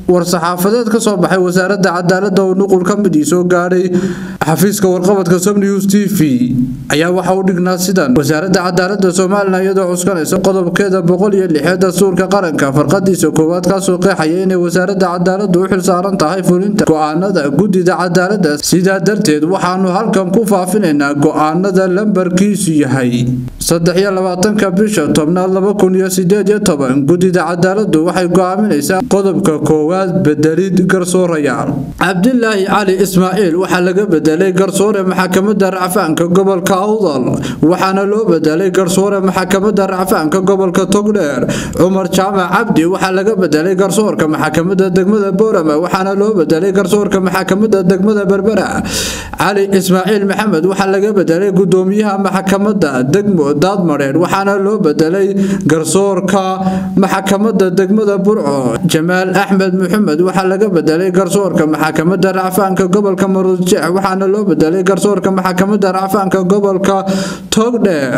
war-saxaafadeed ka soo baxay wasaaradda cadaaladda oo nuqul ka mid soo gaaray xafiiska warqabadka Som News TV ayaa waxa uu dhignaa sidan wasaaradda cadaaladda Soomaaliya iyadoo cuskanaysa qodobkeeda 106 dastuurka qaranka farqadiisa koowaad ka soo qeexaya in wasaaradda cadaaladdu u xilsaaran tahay fulinta go'aanada guddida cadaaladda sidaa darteed waxaanu halkan ku faafinaynaa go'aanada lambarkiisu yahay 23 bisha 2018 guddida cadaaladdu waxay go'aaminaysaa qodobka koowaad bedelid garsoorayaal Cabdillaahi Cali Ismaaciil waxa laga bedelay garsoore maxkamadda racfaanka gobolka Awdal waxaana loo bedelay garsoore maxkamadda racfaanka gobolka Togdheer Umar Jaamac Cabdi waxa laga bedelay garsoorka maxkamadda degmada Boorama waxaana loo bedelay garsoorka maxkamadda degmada Berbera Ali Ismaaciil Maxamed waxa laga bedelay gudoomiyaha maxkamadda degmo Daadmareer waxaana loo bedelay garsoorka maxkamadda degmada Burco Jamaal Axmed Maxamed waxa laga bedelay garsoorka maxkamadda racfaanka gobolka Maroodijeex waxaana loo bedelay garsoorka maxkamadda racfaanka gobolka Togdheer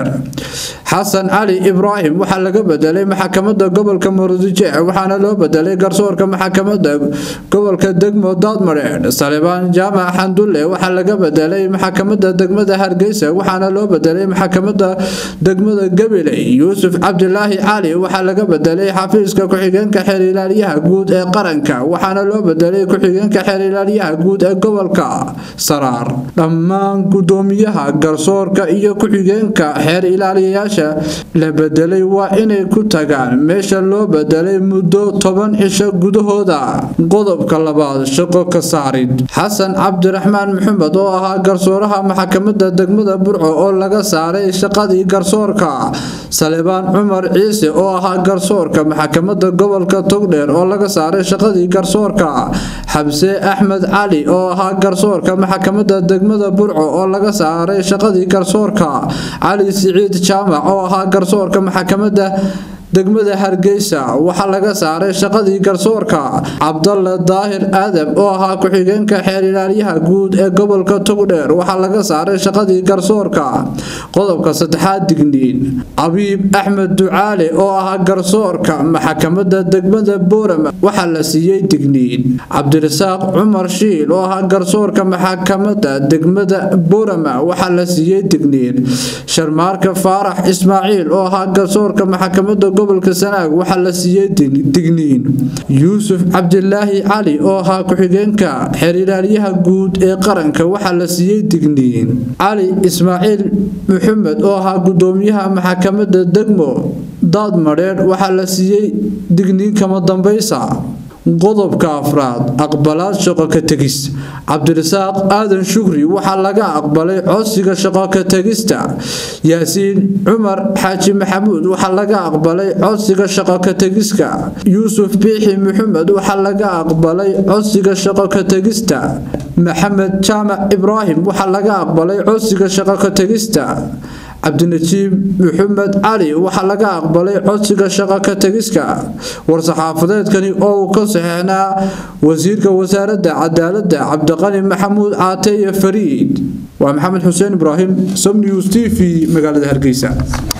Xasan Ali Ibrahim waxa laga bedelay maxkamadda gobolka Maroodijeex waxaana loo bedelay garsoorka maxkamadda gobolka degmo Daadmareer Salebaan Jaamac Xandulle waxa laga bedelay maxkamadda degmada Hargeysa waxaana loo bedelay maxkamadda degmada Gabiley Yuusuf Cabdillaahi Cali waxa laga bedelay xafiiska ku-xigeenka xeer ilaaliyaha guud ee qaranka waxaana loo bedelay ku-xigeenka xeer ilaaliyaha guud ee gobolka Saraar dhammaan gudoomiyaha garsoorka iyo ku-xigeenka xeer ilaaliyayaasha la bedelay waa inay ku tagaan meesha loo bedelay muddo 10 cisho gudahooda qodobka labaad shaqo ka saarid Xasan Cabdiraxmaan Maxamed oo ahaa garsooraha maxkamadda degmada Burco oo laga saaray shaqadii garsoorka Salebaan Cumar Ciise oo ahaa garsoorka maxkamadda gobolka Togdheer oo laga saaray shaqadii garsoorka Xabse Axmed Cali oo ahaa garsoorka maxkamadda degmada Burco oo laga saaray shaqadii garsoorka Ali Siciid Jaamac oo ahaa garsoorka maxkamadda degmada Hargeysa waxa laga saaray shaqadii garsoorka Cabdalla Daahir Aadam oo ahaa ku-xigeenka xeer ilaaliyaha guud ee gobolka Togdheer waxa laga saaray shaqadii garsoorka qodobka saddexaad digniin Abiib Axmed Ducaale oo ahaa garsoorka maxkamadda degmada Boorama waxa la siiyay digniin Cabdirasaaq Cumar Shiil oo ahaa garsoorka maxkamadda degmada Boorama waxa la siiyay digniin Sharmaarka Faarax Ismaaciil oo ahaa garsoorka maxkamadda gobolka Sanaag waxa la siiyay digniin Yuusuf Cabdillaahi Cali oo ahaa ku-xigeenka xeer ilaaliyaha guud ee qaranka waxa la siiyay digniin Ali Ismaaciil Maxamed oo ahaa gudoomiyaha maxkamadda degmo Daadmareer waxa la siiyay digniin kama dambaysa qodobka afraad aqbalaad shaqo ka tagis Cabdirasaaq Aadan Shukri waxa laga aqbalay codsiga shaqo ka tagista Yaasiin Cumar Xaaji Maxamuud waxa laga aqbalay codsiga shaqo ka tagiska Yuusuf Biixi Maxamed waxa laga aqbalay codsiga shaqo ka tagista Maxamed Jaamac Ibrahim waxa laga aqbalay codsiga shaqo ka tagista Cabdinajiib Maxamed Cali waxa laga aqbalay codsiga shaqo ka tagiska war-saxaafadeedkani oo ka saxeexnaa wasiirka wasaaradda cadaaladda Cabdiqani Maxamuud Caate iyo Fariid waa Maxamed Xuseen Ibraahim Som News TV magaalada Hargeysa